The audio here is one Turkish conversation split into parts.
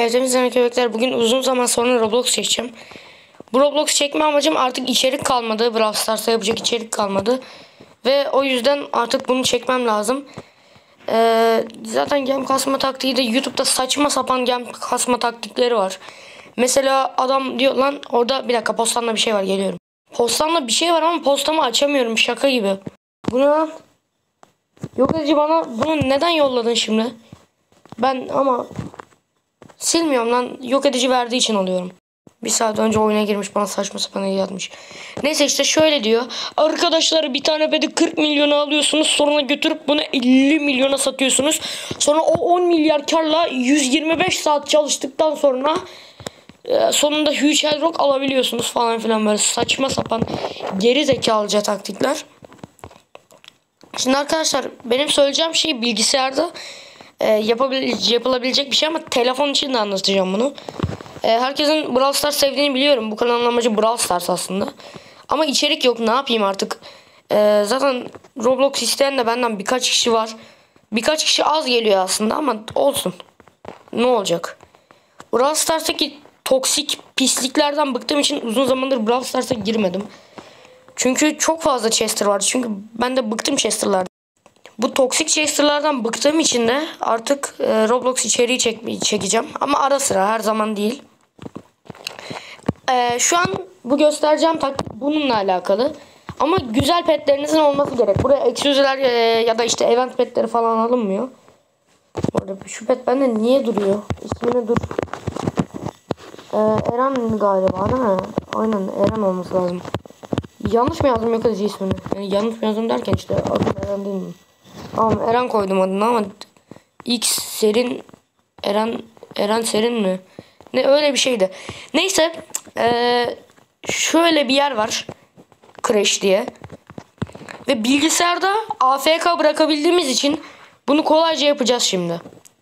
Evet, hepinize köpekler. Bugün uzun zaman sonra Roblox çekeceğim. Bu Roblox çekme amacım artık içerik kalmadı. Brawl Stars'a yapacak içerik kalmadı. Ve o yüzden artık bunu çekmem lazım. Zaten gem kasma taktiği de YouTube'da saçma sapan gem kasma taktikleri var. Mesela adam diyor lan orada bir dakika postamda bir şey var, geliyorum. Postamda bir şey var ama postamı açamıyorum, şaka gibi. Bu ne lan? Yok edici, bana bunu neden yolladın şimdi? Ben ama silmiyorum lan, yok edici verdiği için alıyorum. Bir saat önce oyuna girmiş, bana saçma sapan hediye atmış. Neyse işte şöyle diyor. Arkadaşlar, bir tane pedi 40 milyona alıyorsunuz. Sonra götürüp bunu 50 milyona satıyorsunuz. Sonra o 10 milyar karla 125 saat çalıştıktan sonra sonunda Huge Hell alabiliyorsunuz falan filan, böyle saçma sapan geri zekalıca taktikler. Şimdi arkadaşlar, benim söyleyeceğim şey bilgisayarda yapılabilecek bir şey ama telefon için de anlatacağım bunu. Herkesin Brawl Stars sevdiğini biliyorum. Bu kanalın amacı Brawl Stars aslında. Ama içerik yok, ne yapayım artık. Zaten Roblox isteyen de benden birkaç kişi var. Birkaç kişi az geliyor aslında ama olsun. Ne olacak? Brawl Stars'taki toksik pisliklerden bıktığım için uzun zamandır Brawl Stars'a girmedim. Çünkü çok fazla Chester vardı. Çünkü ben de bıktım Chester'lardan. Bu toksik Chester'lardan bıktığım için de artık Roblox içeriği çekeceğim. Ama ara sıra, her zaman değil. Şu an bu göstereceğim taktik bununla alakalı. Ama güzel petlerinizin olması gerek. Buraya eksüzüler ya da işte event petleri falan alınmıyor. Orada şu pet bende niye duruyor? İsmini dur. Eren galiba değil mi? Aynen Eren olması lazım. Yanlış mı yazdım yok edici ismini? Yani yanlış mı yazdım derken işte adım Eren değil mi? Tamam, Eren koydum adını ama X Serin Eren Serin mi? Ne, öyle bir şeydi. Neyse şöyle bir yer var, Crash diye. Ve bilgisayarda AFK bırakabildiğimiz için bunu kolayca yapacağız şimdi.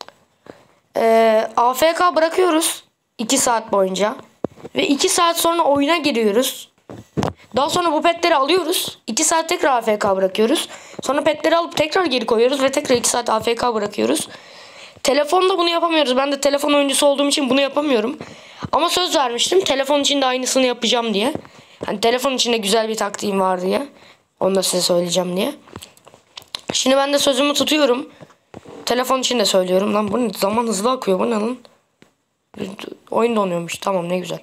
AFK bırakıyoruz 2 saat boyunca. Ve 2 saat sonra oyuna giriyoruz. Daha sonra bu petleri alıyoruz. 2 saat tekrar AFK bırakıyoruz. Sonra petleri alıp tekrar geri koyuyoruz ve tekrar 2 saat AFK bırakıyoruz. Telefonda bunu yapamıyoruz. Ben de telefon oyuncusu olduğum için bunu yapamıyorum. Ama söz vermiştim, telefon için de aynısını yapacağım diye. Hani telefon için de güzel bir taktiğim var diye. Onu da size söyleyeceğim diye. Şimdi ben de sözümü tutuyorum. Telefon için de söylüyorum. Lan bu ne? Zaman hızlı akıyor. Bu ne lan? Oyun donuyormuş. Tamam, ne güzel.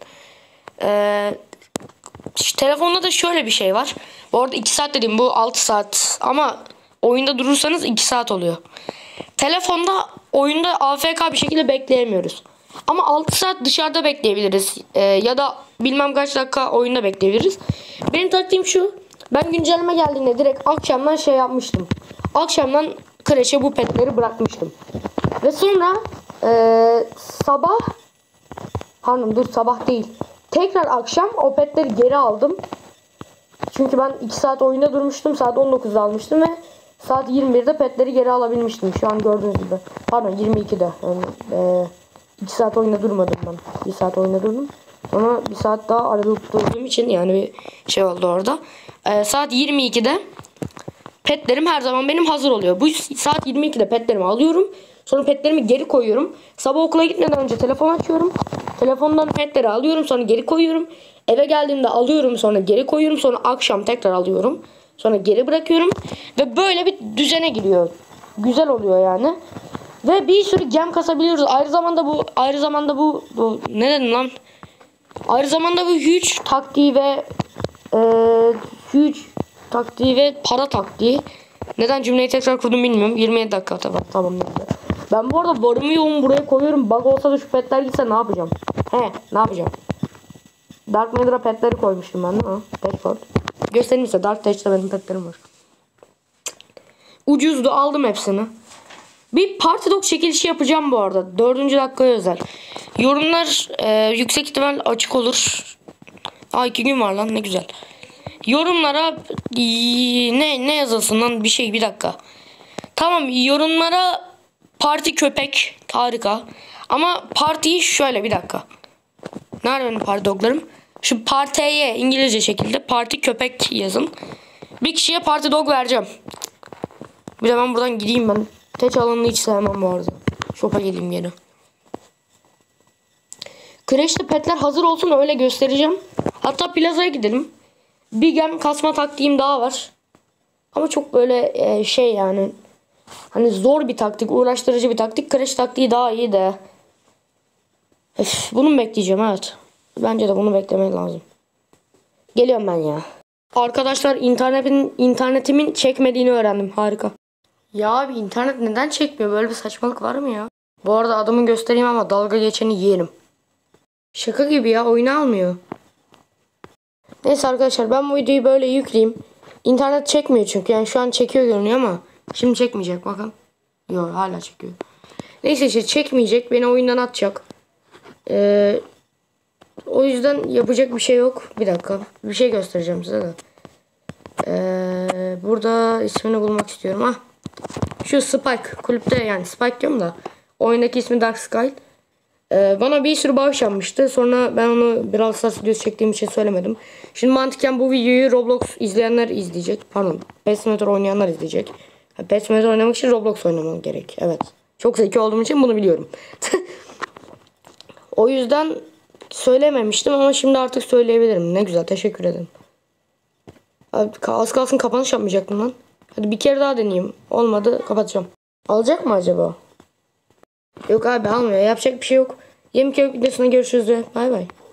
Telefonda da şöyle bir şey var. Bu arada 2 saat dediğim bu 6 saat. Ama oyunda durursanız 2 saat oluyor. Telefonda oyunda AFK bir şekilde bekleyemiyoruz. Ama 6 saat dışarıda bekleyebiliriz. Ya da bilmem kaç dakika oyunda bekleyebiliriz. Benim taktiğim şu. Ben güncelleme geldiğinde direkt akşamdan şey yapmıştım. Akşamdan Crash'e bu petleri bırakmıştım. Ve sonra sabah, pardon dur, sabah değil, tekrar akşam o petleri geri aldım. Çünkü ben 2 saat oyunda durmuştum. Saat 19'da almıştım ve saat 21'de petleri geri alabilmiştim. Şu an gördüğünüz gibi. Pardon 22'de. Yani, 2 saat oyunda durmadım ben. 1 saat oyunda durdum. Sonra 1 saat daha aralık durduğum için yani bir şey oldu orada. Saat 22'de petlerim her zaman benim hazır oluyor. Bu saat 22'de petlerimi alıyorum. Sonra petlerimi geri koyuyorum. Sabah okula gitmeden önce telefon açıyorum. Telefondan petleri alıyorum, sonra geri koyuyorum. Eve geldiğimde alıyorum, sonra geri koyuyorum. Sonra akşam tekrar alıyorum. Sonra geri bırakıyorum. Ve böyle bir düzene giriyor. Güzel oluyor yani. Ve bir sürü gem kasabiliyoruz. Ayrı zamanda bu ne dedim lan? Ayrı zamanda bu huge taktiği ve para taktiği. Neden cümleyi tekrar kurdum bilmiyorum. 27 dakika tamam. Ben bu arada varımı yoğun buraya koyuyorum. Bug olsa da şu petler gitse ne yapacağım? Ne yapacağım? Dark Matter'a petleri koymuştum ben de. Petford. Göstereyim size. Dark Touch'ta benim petlerim var. Ucuzdu, aldım hepsini. Bir Party Dog çekilişi yapacağım bu arada. 4. dakikaya özel. Yorumlar yüksek ihtimal açık olur. 2 gün var lan, ne güzel. Yorumlara ne yazılsın lan, bir dakika. Tamam, yorumlara parti köpek, harika. Ama partiyi şöyle, bir dakika. Nerede benim parti doglarım? Şu partiye İngilizce şekilde parti köpek yazın. Bir kişiye parti dog vereceğim. Bir de ben buradan gideyim ben. Teç alanını hiç sevmem bu arada. Shop'a geleyim geri. Crash'te petler hazır olsun, öyle göstereceğim. Hatta plazaya gidelim. Bir gem kasma taktiğim daha var. Ama çok böyle şey yani. Hani zor bir taktik, uğraştırıcı bir taktik. Crash taktiği daha iyi de. Bunu mu bekleyeceğim, evet. Bence de bunu beklemek lazım. Geliyorum ben ya. Arkadaşlar internetimin çekmediğini öğrendim. Harika. Ya abi internet neden çekmiyor? Böyle bir saçmalık var mı ya? Bu arada adamı göstereyim ama dalga geçeni yerim. Şaka gibi ya, oyunu almıyor. Neyse arkadaşlar, ben bu videoyu böyle yükleyeyim. İnternet çekmiyor çünkü, yani şu an çekiyor görünüyor ama şimdi çekmeyecek, bakın. Yok, hala çekiyor. Neyse işte çekmeyecek, beni oyundan atacak. O yüzden yapacak bir şey yok. Bir dakika, bir şey göstereceğim size de. Burada ismini bulmak istiyorum. Ah, şu Spike kulüpte, yani Spike diyorum da oyundaki ismi Dark Sky. Bana bir sürü bağış yapmıştı. Sonra ben onu Brawl Stars videosu çektiğim için söylemedim. Şimdi mantıken bu videoyu Roblox izleyenler izleyecek. Pardon, Pet Simulator oynayanlar izleyecek. Pet Simulator oynamak için Roblox oynamam gerek. Evet. Çok zeki olduğum için bunu biliyorum. O yüzden söylememiştim ama şimdi artık söyleyebilirim. Ne güzel, teşekkür ederim. Abi, az kalsın kapanış yapmayacaktım lan. Hadi bir kere daha deneyeyim. Olmadı, kapatacağım. Alacak mı acaba? Yok abi, almıyor. Yapacak bir şey yok. Yemek videosuna görüşürüz. Bay bay.